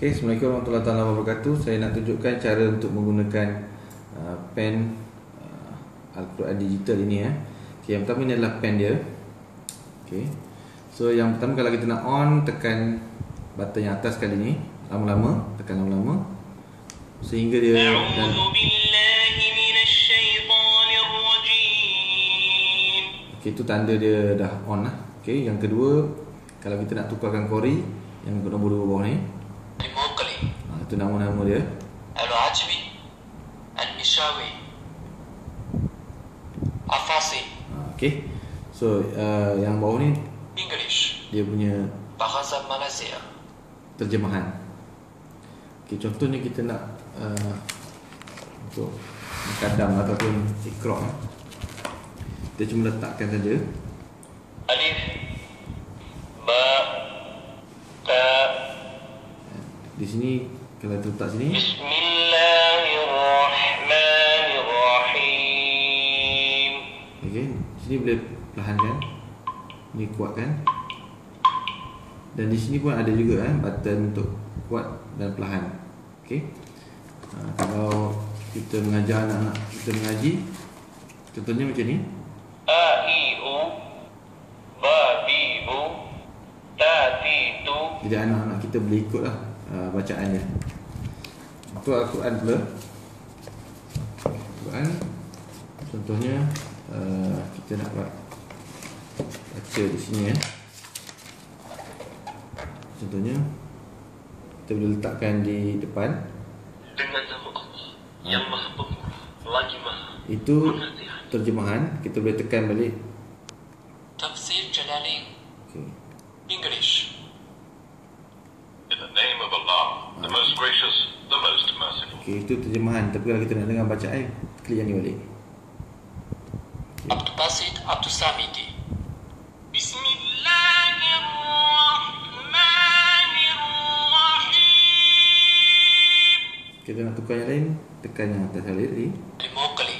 Okay, Assalamualaikum warahmatullahi wabarakatuh. Saya nak tunjukkan cara untuk menggunakan pen Al-Quran digital ini ya. Okay, yang pertama ni adalah pen dia. Okay. So yang pertama kalau kita nak on, tekan button yang atas kali ni, lama-lama, tekan lama-lama sehingga dia dan okay, itu tanda dia dah on lah. Okay, yang kedua kalau kita nak tukarkan kori yang nombor 2 bawah ni, itu nama-nama dia. Al-Ajbi, Al-Mishawi, Afasi. Okay. So yang bawah ni English, dia punya Bahasa Malaysia. terjemahan. Okay, contohnya kita nak untuk kadam ataupun ikra, kita cuma letakkan saja Alif, Ba, Ta. di sini. Kalau kita letak sini, Bismillahirrahmanirrahim. okay, sini boleh perlahankan, ni kuatkan, dan di sini pun ada juga button untuk kuat dan perlahan. Okay. Kalau kita mengajar anak-anak kita mengaji, contohnya macam ni, A, I, U, Ba, Bi, Bu, Ta, Ti, Tu. jadi anak-anak kita boleh ikutlah bacaannya. Untuk Al-Quran pula, Al-Quran contohnya kita nak buat baca di sini ya. Contohnya kita boleh letakkan di depan. Dengan nama Allah yang Maha Pemurah lagi Maha Itu terjemahan, kita boleh tekan balik. Tafsir Jalalain. Okay. English. In the name of Allah, the most gracious, the most merciful. Okay, itu terjemahan. Tapi kalau kita nak dengar bacaan, klik yang ni balik. Abdul Basit Abdul Samidi. Kita nak tukar yang lain, tekan yang atas kali tadi. Al-Muqli.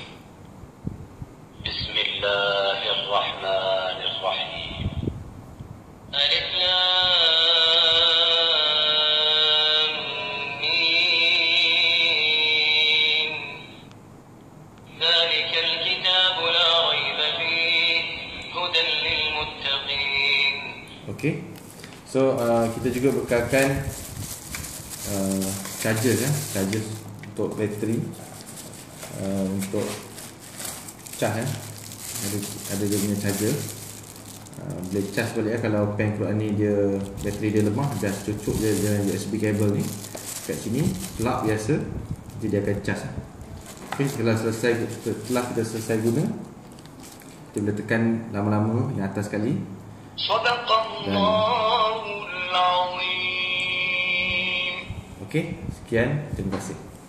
Bismillahirrahmanirrahim. Alif Lam Mim. Dzalikal kitabu la raiba fihi hudan lil muttaqin. Okey. So kita juga bekalkan charger charger untuk bateri, untuk cas ada dia punya charger. Boleh cas balik kalau pen Quran ni dia bateri dia lemah, just cucuk je dengan USB cable ni kat sini, plug biasa, jadi dia akan cas. Okey, setelah kita selesai guna, kita boleh tekan lama-lama yang atas sekali. Shadaqallahul azim. Okey, sekian, terima kasih.